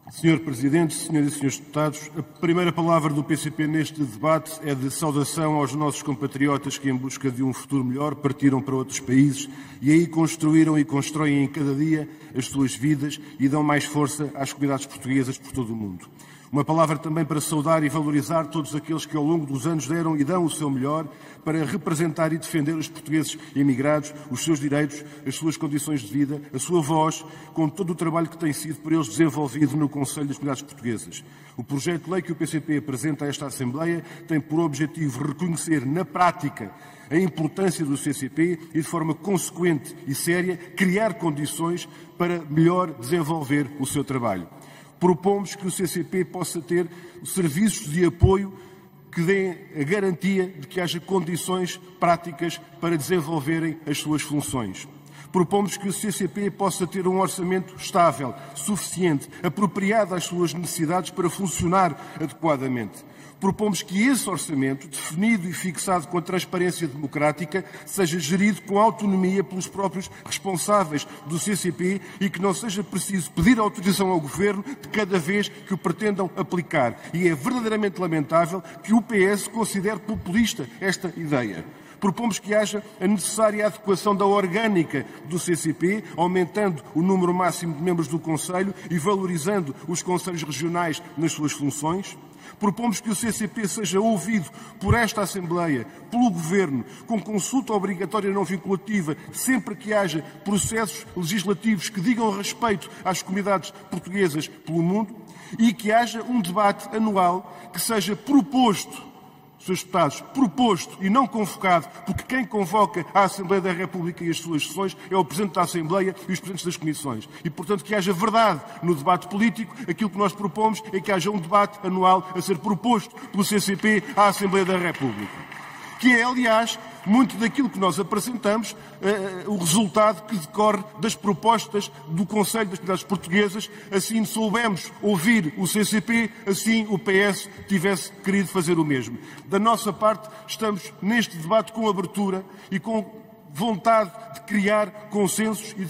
Senhor Presidente, Senhoras e Senhores Deputados, a primeira palavra do PCP neste debate é de saudação aos nossos compatriotas que, em busca de um futuro melhor, partiram para outros países e aí construíram e constroem em cada dia as suas vidas e dão mais força às comunidades portuguesas por todo o mundo. Uma palavra também para saudar e valorizar todos aqueles que ao longo dos anos deram e dão o seu melhor para representar e defender os portugueses emigrados, os seus direitos, as suas condições de vida, a sua voz, com todo o trabalho que tem sido por eles desenvolvido no Conselho das Comunidades Portuguesas. O projeto de lei que o PCP apresenta a esta Assembleia tem por objetivo reconhecer na prática a importância do CCP e, de forma consequente e séria, criar condições para melhor desenvolver o seu trabalho. Propomos que o CCP possa ter serviços de apoio que deem a garantia de que haja condições práticas para desenvolverem as suas funções. Propomos que o CCP possa ter um orçamento estável, suficiente, apropriado às suas necessidades para funcionar adequadamente. Propomos que esse orçamento, definido e fixado com a transparência democrática, seja gerido com autonomia pelos próprios responsáveis do CCP e que não seja preciso pedir autorização ao Governo de cada vez que o pretendam aplicar. E é verdadeiramente lamentável que o PS considere populista esta ideia. Propomos que haja a necessária adequação da orgânica do CCP, aumentando o número máximo de membros do Conselho e valorizando os conselhos regionais nas suas funções. Propomos que o CCP seja ouvido por esta Assembleia, pelo Governo, com consulta obrigatória não vinculativa, sempre que haja processos legislativos que digam respeito às comunidades portuguesas pelo mundo, e que haja um debate anual que seja proposto, Srs. Deputados, proposto e não convocado, porque quem convoca a Assembleia da República e as suas sessões é o Presidente da Assembleia e os Presidentes das Comissões. E, portanto, que haja verdade no debate político. Aquilo que nós propomos é que haja um debate anual a ser proposto pelo CCP à Assembleia da República. Que é, aliás, muito daquilo que nós apresentamos, o resultado que decorre das propostas do Conselho das Comunidades Portuguesas. Assim soubemos ouvir o CCP, assim o PS tivesse querido fazer o mesmo. Da nossa parte, estamos neste debate com abertura e com vontade de criar consensos e de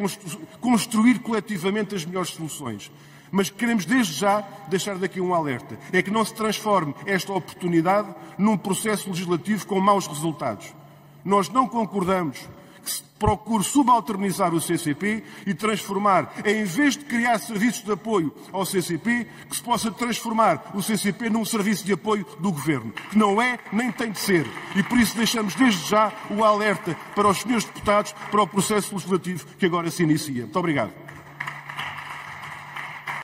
construir coletivamente as melhores soluções. Mas queremos desde já deixar daqui um alerta. É que não se transforme esta oportunidade num processo legislativo com maus resultados. Nós não concordamos que se procure subalternizar o CCP e transformar, em vez de criar serviços de apoio ao CCP, que se possa transformar o CCP num serviço de apoio do Governo, que não é nem tem de ser. E por isso deixamos desde já o alerta para os senhores deputados para o processo legislativo que agora se inicia. Muito obrigado.